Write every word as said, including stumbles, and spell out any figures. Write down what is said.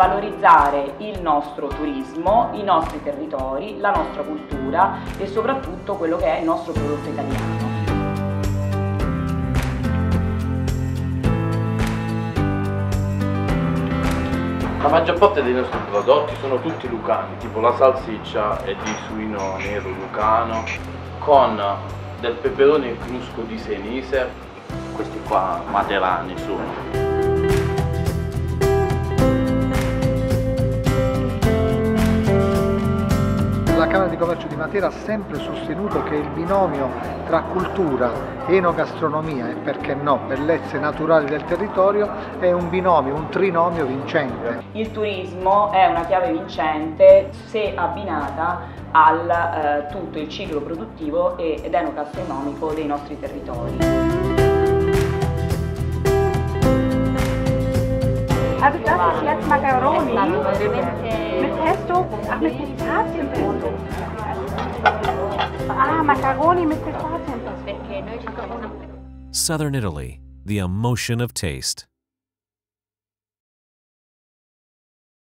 valorizzare il nostro turismo, i nostri territori, la nostra cultura e soprattutto quello che è il nostro prodotto italiano. La maggior parte dei nostri prodotti sono tutti lucani, tipo la salsiccia è di suino nero lucano, con del peperone crusco di Senise, questi qua materani sono. La Camera di Commercio di Matera ha sempre sostenuto che il binomio tra cultura, enogastronomia e, perché no, bellezze naturali del territorio è un binomio, un trinomio vincente. Il turismo è una chiave vincente se abbinata al eh, tutto il ciclo produttivo ed enogastronomico dei nostri territori. Also das ist jetzt Macaroni mit Pesto, ach mit Pistazienpesto. Ah, Macaroni mit Pistazienpesto. Southern Italy, the emotion of taste.